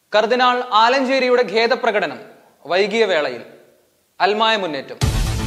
കർദിനാൾ ആലഞ്ചേരിയുടെ ഖേദപ്രകടനം വൈകിയ വേളയിൽ അൽമായ മുന്നേറ്റം.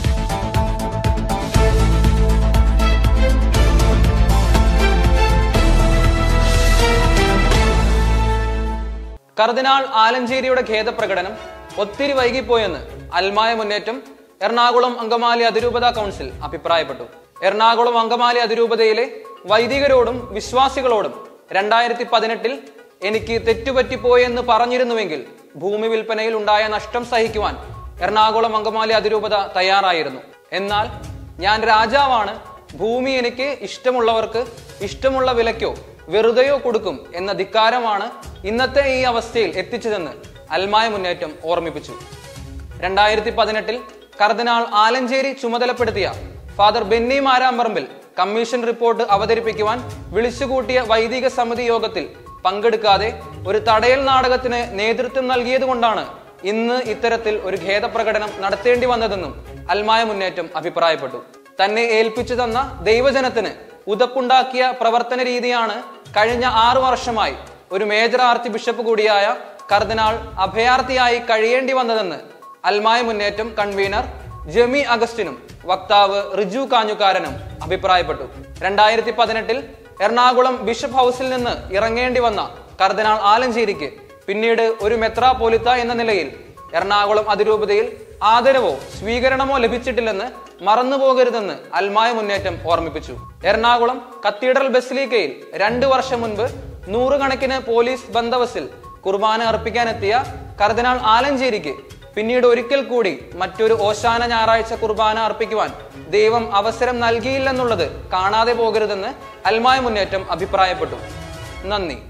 കർദിനാൾ ആലഞ്ചേരിയുടെ ഖേദപ്രകടനം ഒത്തിരി വൈകിപ്പോയെന്ന് അൽമായ മുന്നേറ്റം എറണാകുളം അങ്കമാലി അതിരൂപത കൗൺസിൽ അഭിപ്രായപ്പെട്ടു. എറണാകുളം അങ്കമാലി അതിരൂപതയിലെ വൈദികരോടും വിശ്വാസികളോടും 2018 എനിക്ക് തെറ്റുപറ്റിപ്പോയെന്ന് പറഞ്ഞിരുന്നുവെങ്കിൽ ഭൂമി വിൽപ്പനയിൽ ഉണ്ടായ നഷ്ടം സഹിക്കുവാൻ എറണാകുളം അങ്കമാലി അതിരൂപത തയ്യാറായിരുന്നു. എന്നാൽ ഞാൻ രാജാവാണ്, ഭൂമി എനിക്ക് ഇഷ്ടമുള്ളവർക്ക് ഇഷ്ടമുള്ള വിലയ്ക്കോ വെറുതെയോ കൊടുക്കും എന്ന ധിക്കാരമാണ് ഇന്നത്തെ ഈ അവസ്ഥയിൽ എത്തിച്ചതെന്ന് അൽമായ മുന്നേറ്റം ഓർമ്മിപ്പിച്ചു. 2018 കർദിനാൾ ആലഞ്ചേരി ചുമതലപ്പെടുത്തിയ father Benny Maramparambil commission report അവതരിപ്പിക്കുവാൻ വിളിച്ചുകൂട്ടിയ വൈദിക സമിതി യോഗത്തിൽ പങ്കെടുക്കാതെ ഒരു തടയൽ നാടകത്തിന് നേതൃത്വം നൽകിയതുകൊണ്ടാണ് ഇന്ന് ഇത്തരത്തിൽ ഒരു ഖേദപ്രകടനം നടത്തേണ്ടി വന്നതെന്നും അൽമായ മുന്നേറ്റം അഭിപ്രായപ്പെട്ടു. തന്നെ ഏൽപ്പിച്ചു തന്ന ദൈവജനത്തിന് ഉതപ്പുണ്ടാക്കിയ പ്രവർത്തന രീതിയാണ് കഴിഞ്ഞ 6 വർഷമായി ഒരു മേജർ ആർച്ച് ബിഷപ്പ് കൂടിയായ കർദിനാൾ അഭയാർത്ഥിയായി കഴിയേണ്ടി വന്നതെന്ന് അൽമായ മുന്നേറ്റം കൺവീനർ ജെമി അഗസ്റ്റിനും വക്താവ് റിജു കാഞ്ഞുകാരനും അഭിപ്രായപ്പെട്ടു. 2018 എറണാകുളം ബിഷപ്പ് ഹൗസിൽ നിന്ന് ഇറങ്ങേണ്ടി വന്ന കർദിനാൾ ആലഞ്ചേരിക്ക് പിന്നീട് ഒരു മെത്രാപോലിത്ത എന്ന നിലയിൽ എറണാകുളം അതിരൂപതയിൽ ആദരവോ സ്വീകരണമോ ലഭിച്ചിട്ടില്ലെന്ന് മറന്നുപോകരുതെന്ന് അൽമായ മുന്നേറ്റം ഓർമ്മിപ്പിച്ചു. എറണാകുളം കത്തീഡ്രൽ ബസിലിക്കയിൽ 2 വർഷം മുൻപ് 100 കണക്കിന് പോലീസ് ബന്ദവസിൽ കുർബാന അർപ്പിക്കാനെത്തിയ കർദിനാൾ ആലഞ്ചേരിക്ക് പിന്നീട് ഒരിക്കൽ കൂടി മറ്റൊരു ഓശാന ഞായറാഴ്ച കുർബാന അർപ്പിക്കുവാൻ ദൈവം അവസരം നൽകിയില്ലെന്നുള്ളത് കാണാതെ പോകരുതെന്ന് അൽമായ മുന്നേറ്റം അഭിപ്രായപ്പെട്ടു. നന്ദി.